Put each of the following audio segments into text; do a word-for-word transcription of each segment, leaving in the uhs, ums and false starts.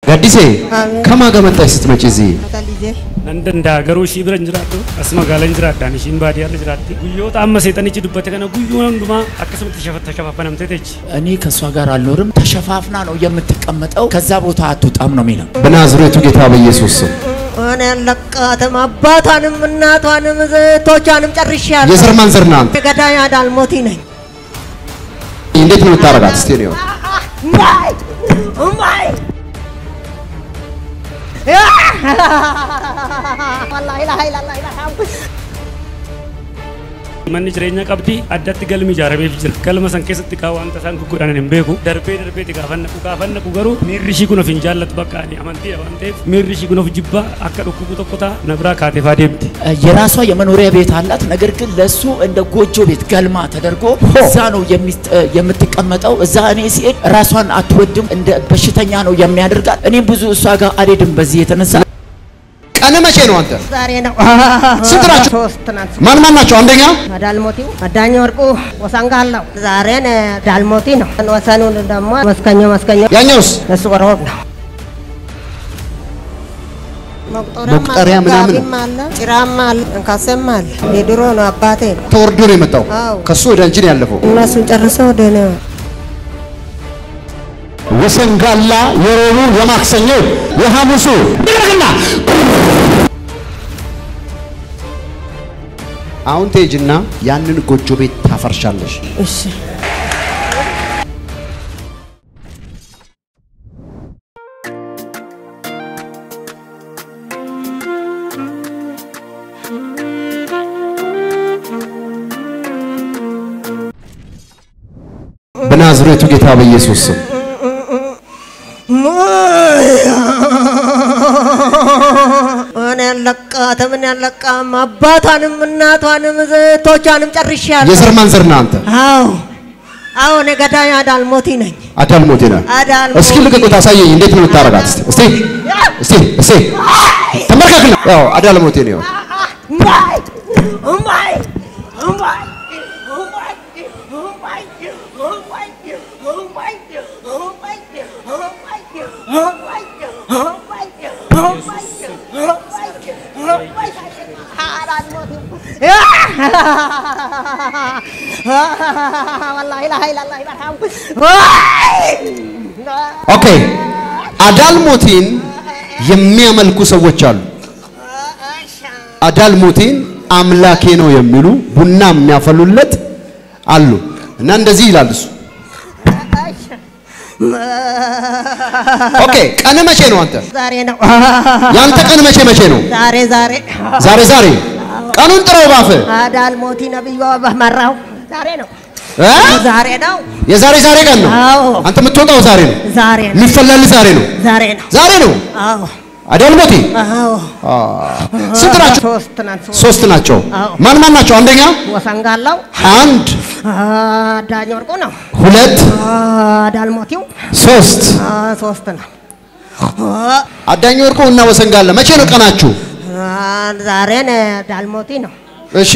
ጋዲሴ ከማን ጋር መጣሽ ስትመጪ እዚህ? ነንደንዳ ገሩ ሺ ብረን ጅራቱ አስማ ጋለን ጅራዳን ሺን ባዲያ ጅራቲ ጉዮ ታመ ሰይጣን እቺ ዱበተ ከነ ጉዮ ወንዱማ አከሰም ተሸፈተ ተሸፋፈነም ተተች እኔ ከሷ ጋር አልኖርም ተሸፋፍና ነው የምትቀመጠው ከዛ ቦታ አትወጣም ነው የሚለው በናዝሬቱ ጌታ በኢየሱስ ስም እኔ ለቃተም አባቷንም እናቷንም ዘቶቻንም ጨርሻለሁ የዘር ማንዘር ናንተ ገዳያ ዳልሞቲ ነኝ እንዴት ነው የምታረጋት እስቲ ነው ማይ ማይ والله لا اله الا الله من جرينا قبدي أدت قلمي جاربي فجر كلمة سانكيست تكاو أنت سانكو كوران نمبيكو دربي دربي تكافن نكو كافن نكو غرو ميرشي كنا في جالة بكاني أمانتي أمانتي ميرشي كنا في جبا أكاد أكو كتو كتا نبرا كاتي فاديمت የራሷ የመኖሪያ ቤት አላት ነገር ግን ለሱ እንደ ጎጆ ቤት ገልማ ተደርጎ እዛ ነው የምትቀመጠው እዛ እኔ ሲሄድ ራሷን አትወድም እንደ በሽተኛ ነው የሚያደርጋት እኔ ብዙ እሷ ጋር አልሄድም በዚህ የተነሳ ቀነ መቼ ነው አንተ ዛሬ ነው ስንት ናቸው ሶስት ናቸው ማን ማን ናቸው አንደኛ ዳልሞቲው አዳኝ ወርቁ ወሳንጋላው ዛሬ ነው ዳልሞቲ ነው ወሰኑን ደግሞ መስከኞ መስከኞ ያኛውስ እሱ ወሮብ ነው መቁጠሪያ ምናምን ጭራማ እንካሰም አለ የድሮ ነው አባቴ ተወርዶ ነው የመጣው ከሱ ወደ አንቺ ነው ያለፈው እነሱ ጨርሰው ወደ ነው ወሰንጋላ የሮቡ የማክሰኞ የሐሙሱ ድርግና አሁን ተጅና ያንን ጎጆ ቤት ታፈርሻለሽ እሺ በናዝሬቱ ጌታ በኢየሱስ ስም እኔ ለቃተም እኔ ለቃም አባቷንም እናቷንም ዘቶቻንም ጨርሻለሁ የዘር ማንዘር ናንተ አዎ አዎ እኔ ገዳያ ዳልሞቲ ነኝ አዳልሞቲ ነህ እስኪ ልቀቁት አሳየኝ እንዴት ነው የምታረጋት እስቲ እስቲ እስቲ ተመልከክ ነው ያው አዳልሞቲ ነው ማይ ማይ ማይ والله لا اله الا الله ኦኬ አዳልሞቲን የሚያመልኩ ሰዎች አሉ አዳልሞቲን አምላኬ ነው የሚሉ ቡና የሚያፈሉለት አሉ እና እንደዚህ ይላል እሱ ኦኬ ቀን መቼ ነው አንተ ዛሬ ነው ያንተ ቀን መቼ መቼ ነው ዛሬ ዛሬ ዛሬ ዛሬ ቀኑን ጥራው ባፈ አዳልሞቲ ነብዩ በመራው ዛሬ ነው እ ዛሬ ነው የዛሬ ዛሬ ቀን ነው አንተ የምትወጣው ዛሬ ነው ዛሬ ነው የሚፈላል ዛሬ ነው ዛሬ ነው ዛሬ ነው አዎ አዳልሞቲ አዎ ስንት ናቸው ሶስት ናቸው ሶስት ናቸው ማን ማን ናቸው አንደኛ ወሳንጋላው አንድ አዳኝ ወርቁ ነው ሁለት ዳልሞቲው ሶስት ሶስት ነው አዳኝ ወርቁ እና ወሰንጋላ መቼ ነው ቀናችሁ ዛሬ ነው ዳልሞቲ ነው እሺ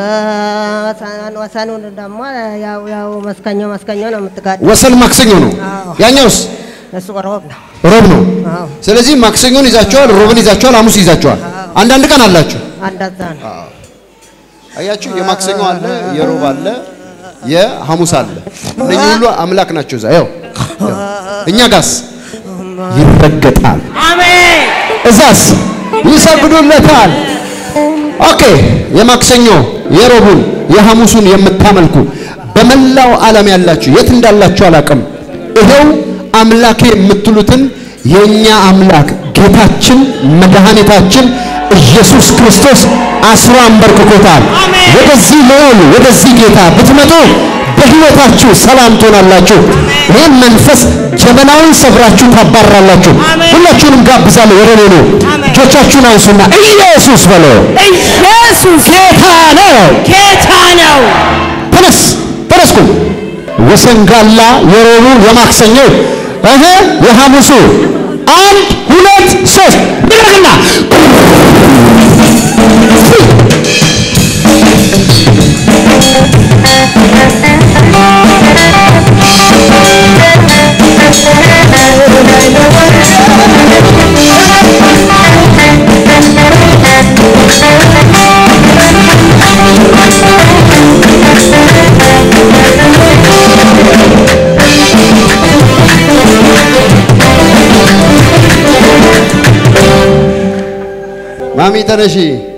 ወሰኑን ደግሞ ያው ያው መስከኞ መስከኞ ነው የምትጋድ ወሰን ማክሰኞ ነው ያኛውስ እሱ ሮብ ነው ሮብ ነው ስለዚህ ማክሰኞን ይዛቸዋል ሮብን ይዛቸዋል ሐሙስ ይዛቸዋል አንዳንድ ቀን አላችሁ አንዳዛ ነው አያችሁ የማክሰኞ አለ የሮብ አለ የሐሙስ አለ እነኚህ ሁሉ አምላክ ናቸው እዛ ያው እኛ ጋስ ይረገጣል አሜን እዛስ ይሰግዱለታል ኦኬ የማክሰኞ የሮቡን የሐሙሱን የምታመልኩ በመላው ዓለም ያላችሁ የት እንዳላችሁ አላቀም ይሄው አምላኬ የምትሉትን የኛ አምላክ ጌታችን መድኃኒታችን ኢየሱስ ክርስቶስ አስሮ አንበርክኮታል ወደዚህ ለሆኑ ወደዚህ ጌታ ብትመጡ በህይወታችሁ ሰላም ትሆናላችሁ ይሄን መንፈስ ጀበናውን ሰብራችሁ ታባራላችሁ ሁላችሁንም ጋብዛለሁ ወደ እኔ ነው እጆቻችሁን አንሱና ኢየሱስ በሉ ኢየሱስ ጌታ ነው ጌታ ነው ተነስ ተነስኩ ወሰንጋላ የሮቡ የማክሰኞ እህ የሐሙሱ አንድ ሁለት ሶስት ድርግና I know what ማሚ ተነሺ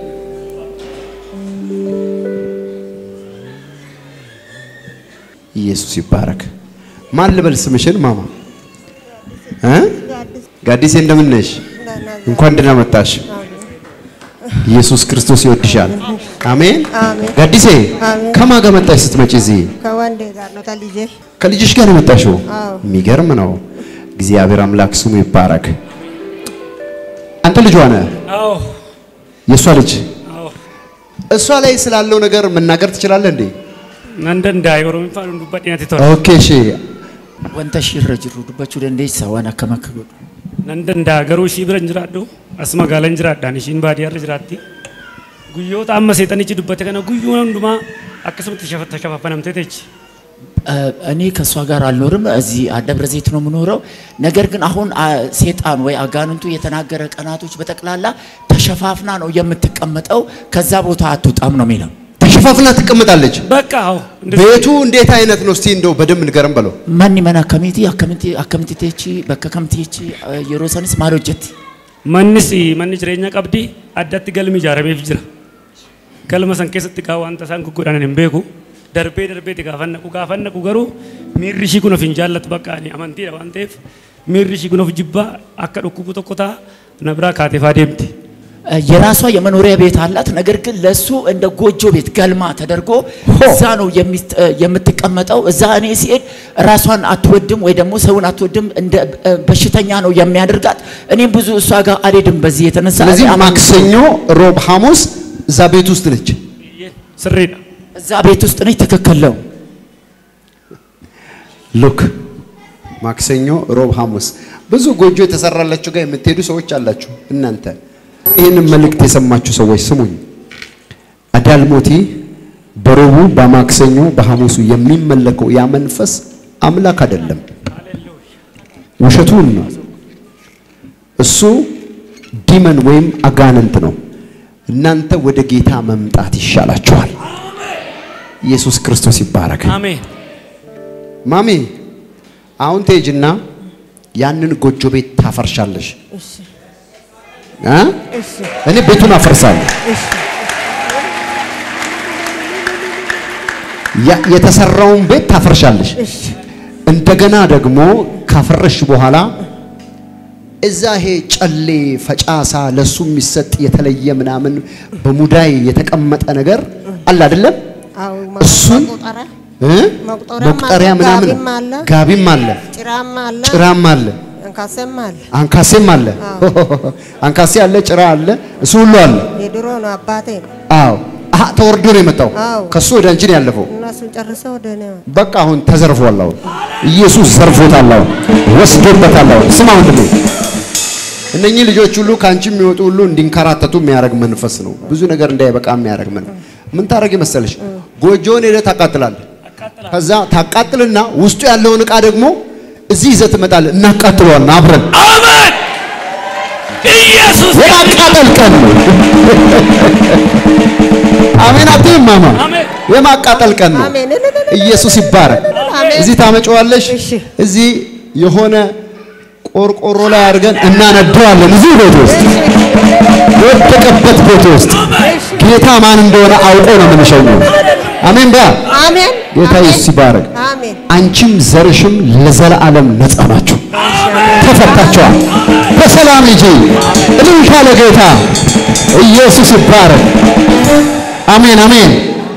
ኢየሱስ ይባረክ ማን ልበል ስምሽን ማማ እ ጋዲሴ እንደምን ነሽ እንኳን ደህና መጣሽ ኢየሱስ ክርስቶስ ይወድሻል አሜን ጋዲሴ ከማን ጋር መጣሽ ስትመጪ እዚህ ከወንዴ ጋር ነው ታልጄ ከልጅሽ ጋር መጣሽው የሚገርም ነው እግዚአብሔር አምላክ ስሙ ይባረክ አንተ ልጅ ሆነ አዎ የሷ ልጅ አዎ እሷ ላይ ስላለው ነገር መናገር ትችላለህ እንዴ ነንደ እንዳይወሩ እንፋን ዱባዲና ተተው ኦኬ እሺ ወንተ ሽረጅሩ ዱባቹ ደንዴ ሰዋና ከመከሉ ነንደ እንዳገሩ ሺ ብረን ጅራዶ አስማ ጋለን ጅራዳን ሺን ባዲያር ጅራቲ ጉዮታ አመሰይተን እቺ ዱባተ ከነ ጉዮ እንዱማ አከሰም ተሸፈተ ተሸፋፈነም ተተች እኔ ከሷ ጋር አልኖርም እዚህ አደብረ ዘይት ነው ምኖረው ነገር ግን አሁን ሰይጣን ወይ አጋንንቱ የተናገረ ቀናቶች በተቀላላ ተሸፋፍና ነው የምትቀመጠው ከዛ ቦታ አትወጣም ነው የሚለው ተሸፋፍና ትቀመጣለች በቃ አዎ ቤቱ እንዴት አይነት ነው እስቲ እንደው በደም ንገረም በለው ማን ይመና ከሚቲ አከሚቲ አከሚቲቴቺ በከከምቲቺ የሮሰንስ ማሮጀት ማንስ ማን ጅሬኛ ቀብዲ አዳት ገልሚ ጃረቤፍ ጅራ ከልመሰን ከሰጥ ካዋንተ ሳንኩ ጎዳነን እምቤኩ ደርቤ ደርቤ ተጋፈነቁ ጋፈነቁ ገሩ ሚሪሺ ኩኖ ፍንጃለት በቃኒ አማንቲ አዋንቴፍ ሚሪሺ ኩኖ ፍጅባ አከዱኩ ተቆታ ነብራ ካቴፋ ደምቲ የራሷ የመኖሪያ ቤት አላት ነገር ግን ለሱ እንደ ጎጆ ቤት ገልማ ተደርጎ እዛ ነው የምትቀመጠው እዛ እኔ ሲሄድ ራሷን አትወድም ወይ ደግሞ ሰውን አትወድም እንደ በሽተኛ ነው የሚያደርጋት እኔም ብዙ እሷ ጋር አልሄድም በዚህ የተነሳ ስለዚህ ማክሰኞ ሮብ ሐሙስ እዛ ቤት ውስጥ ነች ስሬዳ እዛ ቤት ውስጥ ነች ተከከለው ሉክ ማክሰኞ ሮብ ሐሙስ ብዙ ጎጆ የተሰራላችሁ ጋር የምትሄዱ ሰዎች አላችሁ እናንተ ይሄን መልእክት የሰማችሁ ሰዎች ስሙኝ አዳልሞቲ በሮቡ በማክሰኞ በሐሙሱ የሚመለከው ያ መንፈስ አምላክ አይደለም ውሸቱን ነው እሱ ዲመን ወይም አጋንንት ነው እናንተ ወደ ጌታ መምጣት ይሻላችኋል ኢየሱስ ክርስቶስ ይባረክ አሜን ማሚ አሁን ተጅና ያንን ጎጆ ቤት ታፈርሻለሽ እሺ አ እሺ እኔ ቤቱን አፈርሳለሁ እሺ ያ የተሰራውን ቤት ታፈርሻለሽ እሺ እንደገና ደግሞ ካፈረሽ በኋላ እዛ ሄ ጨሌ ፈጫሳ ለሱ የሚሰጥ የተለየ ምናምን በሙዳይ የተቀመጠ ነገር አለ አይደለም አው እሱን እ መቁጠሪያ ምናምን ጋቢም አለ ጭራም አለ ጭራም አለ አንካሴም አለ አንካሴም አለ አንካሴ አለ ጭራ አለ እሱ ሁሉ አለ የድሮ ነው አባቴ አው አሃ ተወርዶ ነው የመጣው ከሱ ወደ አንቺ ነው ያለፈው እነሱ ጨርሰው ወደ እኔ በቃ አሁን ተዘርፏል አሁን ኢየሱስ ዘርፎታል አሁን ወስዶበታል አሁን ስማ ወንድሜ እነኚህ ልጆች ሁሉ ካንቺ የሚወጡ ሁሉ እንዲንከራተቱ የሚያረግ መንፈስ ነው ብዙ ነገር እንዳይበቃ የሚያረግ መንፈስ ምን ታረጊ መሰለሽ ጎጆን ሄደ ታቃጥላል ከዛ ታቃጥልና ውስጡ ያለውን ዕቃ ደግሞ እዚህ ይዘህ ትመጣለህ እናቃጥለዋለን አብረን አሜን ኢየሱስ የማቃጠል ቀን ነው አሜን አትይም ማማ የማቃጠል ቀን ነው ኢየሱስ ይባረክ እዚህ ታመጪዋለሽ እዚህ የሆነ ቆርቆሮ ላይ አድርገን እናነደዋለን እዚህ ቤት ውስጥ ወደቀበት ቤት ውስጥ ጌታ ማን እንደሆነ አውቆ ነው የምንሸኘው አሜን ባ አሜን ጌታ ኢየሱስ ይባረክ አሜን አንቺም ዘርሽም ለዘላለም ነፃ ናችሁ ተፈታችኋል በሰላም ሂጂ እልልታ ለጌታ ኢየሱስ ይባረክ አሜን አሜን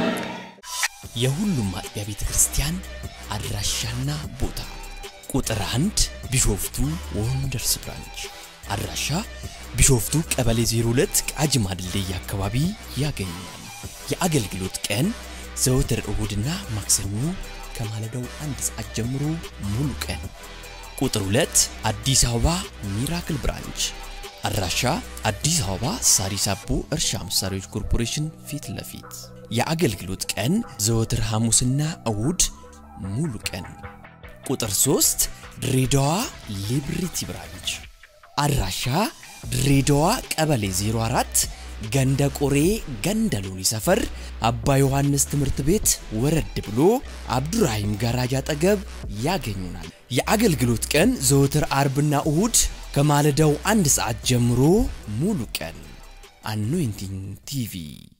የሁሉም ማጥቢያ ቤተ ክርስቲያን አድራሻና ቦታ ቁጥር አንድ ቢሾፍቱ ወንደርስ ብራንች አድራሻ ቢሾፍቱ ቀበሌ ዜሮ ሁለት ቃጂማ ድልድይ አካባቢ ያገኛል የአገልግሎት ቀን ዘወትር እሁድና ማክሰኞ ከማለዳው አንድ ሰዓት ጀምሮ ሙሉ ቀን ቁጥር ሁለት አዲስ አበባ ሚራክል ብራንች አድራሻ አዲስ አበባ ሳሪስ አቦ እርሻ መሳሪያዎች ኮርፖሬሽን ፊት ለፊት የአገልግሎት ቀን ዘወትር ሐሙስና እሁድ ሙሉ ቀን ቁጥር ሶስት ድሬዳዋ ሊብሪቲ ብራንች አድራሻ ድሬዳዋ ቀበሌ ዜሮ አራት ገንደ ቆሬ ገንደ ሎኒ ሰፈር አባ ዮሐንስ ትምህርት ቤት ወረድ ብሎ አብዱራሂም ጋራጅ አጠገብ ያገኙናል የአገልግሎት ቀን ዘወትር አርብና እሁድ ከማለዳው አንድ ሰዓት ጀምሮ ሙሉ ቀን Anointing T V